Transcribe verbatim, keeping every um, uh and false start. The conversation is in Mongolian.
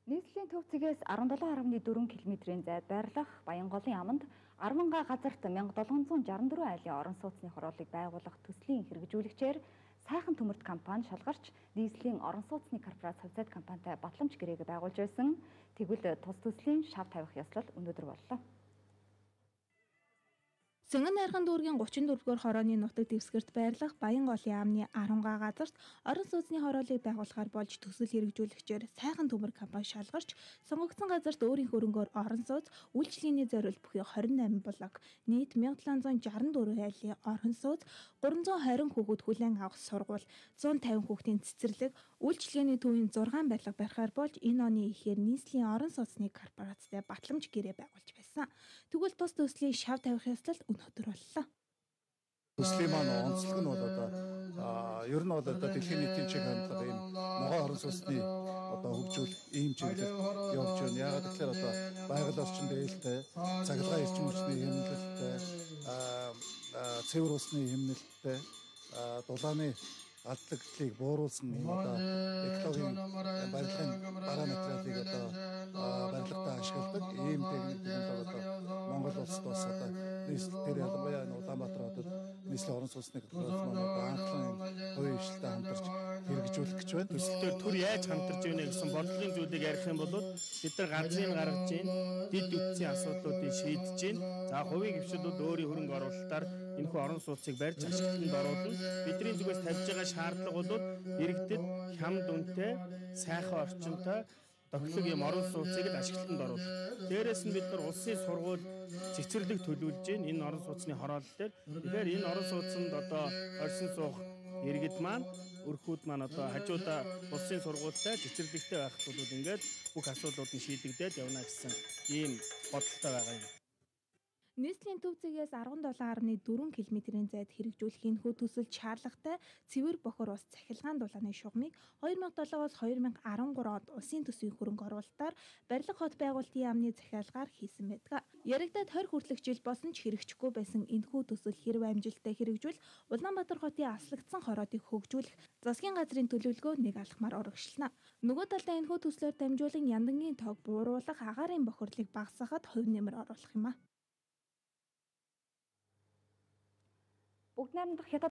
Нийслэлийн төв цэгээс арван долоо гаруй дөрвөн км-ийн зайд байрлах Баянголын аманд Арвангаа газарт мянга долоон зуун жаран дөрвөн айлын орон сууцны хорооллыг байгуулах төслийн хэрэгжүүлэгчээр сайхан төмөрт компани шалгарч нийслэлийн орон сууцны корпорац хувьцаат компанитай батламж гэрээг байгуулж байсан. Тэгвэл тус төслийн шав тавих ёслол өнөөдөр боллоо. Сэнгэн найрхан дүүргийн гучин дөрвдүгээр хорооны нутаг дэвсгэрт байрлах Баянголын амны Арвангаа газарт орон сууцны хорооллыг байгуулахаар болж төсөл хэрэгжүүлэгчээр сайхан төмөр компани шалгарч сонгогдсон газарт өөрийн хөрөнгөөр орон сууц үйлчлэгээний зориулт бүхий хорин найман блок нийт мянга долоон зуун жаран дөрвөн айлын орон сууц гурван зуун хорин хүүхэд хүлээн авах сургууль зуун тавин хүүхдийн цэцэрлэг үйлчлэгээний төвийн зургаан барилга барихаар болж энэ оны эхээр нийслэлийн орон сууцны корпорацтай батламж гэрээ байгуулж байсан. Тэгвэл тус төслийн шав тавих ёслол өнөөдөр боллоо. Төслийн маань онцлог нь бол одоо ер нь бол одоо дэлхийн нийтийн чиг хандлага ийм могой орон сууцны одоо хөгжүүлэх ийм чиглэл явж байна. Яагаад гэхээр одоо байгаль орчин дээлтэй, цахилгаан эрчим хүчний хэмнэлттэй, цэвэр усны хэмнэлттэй, дулааны алдагдлыг бууруулсан одоо экологийн барилгын параметрыг одоо барилгатаа ашигладаг ийм техникийг одоо Монгол улсад бас одоо нийслэлээр ялангуяа Улаанбаатар хотод нийслэлийн орон сууцны корпорац маань одоо анхлан хувийн хвшилтэд хамтарч хэрэгжүүлэх гэж байна. Төсөлтөөр түр яаж хамтарч ийнэ гэсэн бодлогын зүйлийг ярих юм бол бид нар газрыг гаргаж ийн, дид үтсийн асуудлуудыг шийдэж ийн. За хувийн хвшилүүд өөрийн хөрөнгө оруулалтаар энэхүү орон сууцыг барьж ашиглалтанд оруулна. Бидний зүгээс тавьж байгаа шаардлага бол иргэдэд хям дүнтэй, сайхан орчинтой тохилог юм орон сууцыг л ашиглалтанд оруулах. Дээрээс нь бид нар улсын сургууль цэцэрлэг төлөвлөж ийн энэ орон сууцны хороол дээр. Тэгэхээр энэ орон сууцнд одоо оршин суух иргэд маань өрхүүд маань одоо хажуудаа улсын сургуультай цэцэрлэгтэй байх тул ингээд бүх асуудлууд нь шийдэгдээд явна гэсэн ийм бодолтой байгаа юм. Нийслэлийн төв цэгээс арван долоо гаруй дөрвөн км-ийн зайд хэрэгжүүлэх энэхүү төсөлд шаардлагатай цэвэр бохор ус цахилгаан дулааны шугамыг хоёр мянга долоогоос хоёр мянга арван гурван онд улсын төсвийн хөрөнгө оруулалтаар барилга хот байгуулалтын яамны захиалгаар хийсэн байдаг. Яригдаад хорь хүртэлх жил болсон ч хэрэгжихгүй байсан энэхүү төсөл хэрв амжилттай хэрэгжүүл Улаанбаатар хотын аслагдсан хороодыг хөгжүүлэх засгийн газрын төлөвлөгөө нэг алхмаар урагшлана. Нөгөө талдаа энэхүү төслөөр дамжуулан яндангийн тоог бууруулах агаарын бохирлыг багасгахад хувь нэмэр оруулах юм а. Бүгд найрамдах хятад